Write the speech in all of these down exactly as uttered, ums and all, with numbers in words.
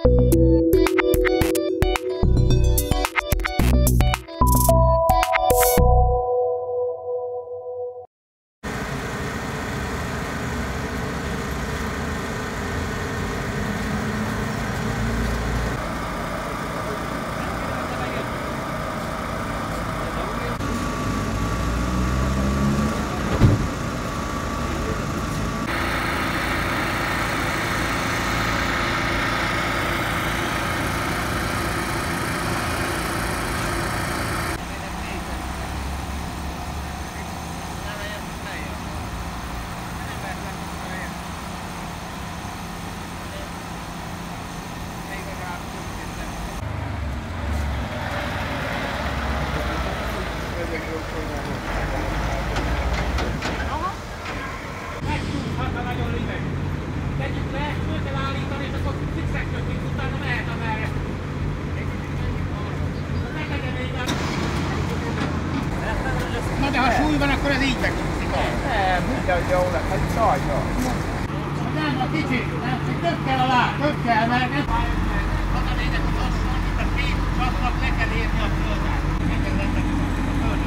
Na de ha súly van, akkor ez így megcsúszik. Nem, mindegy, jó lesz, hát sajta. Nem, a kicsit, nem, csak több kell alá, több kell, mert nem... Az a lényeg, hogy lassan, mint a két csapnak le kell érni a földet. Engem lettek a földet.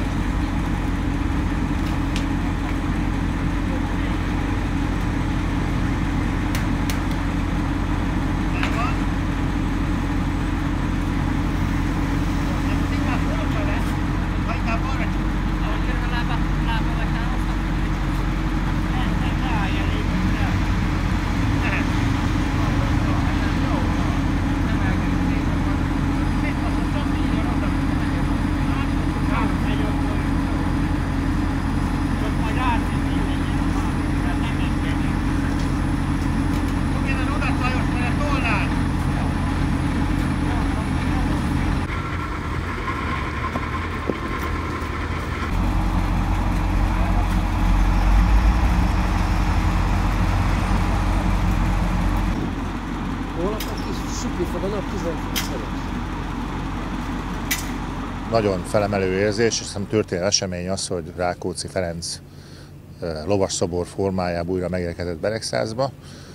Nagyon felemelő érzés, és történő esemény az, hogy Rákóczi Ferenc lovasszobor formájában újra megérkezett Beregszázba.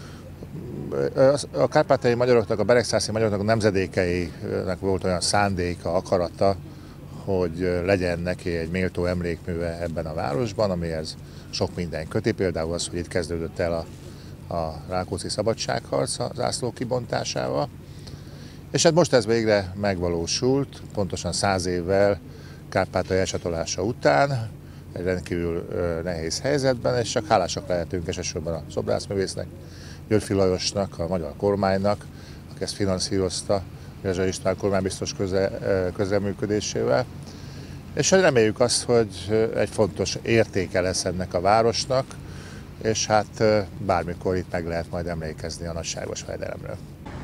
A kárpátaljai magyaroknak, a beregszászi magyaroknak a nemzedékeinek volt olyan szándéka, akarata, hogy legyen neki egy méltó emlékműve ebben a városban, amihez sok minden köti, például az, hogy itt kezdődött el a, a Rákóczi szabadságharc a zászló kibontásával. És hát most ez végre megvalósult, pontosan száz évvel Kárpátalja elcsatolása után, egy rendkívül nehéz helyzetben, és csak hálásak lehetünk elsősorban a szobrászművésznek, Györffy Lajosnak, a magyar kormánynak, aki ezt finanszírozta, Rezsai István kormánybiztos közel, közelműködésével. És reméljük azt, hogy egy fontos értéke lesz ennek a városnak, és hát bármikor itt meg lehet majd emlékezni a nagyságos fejdelemről.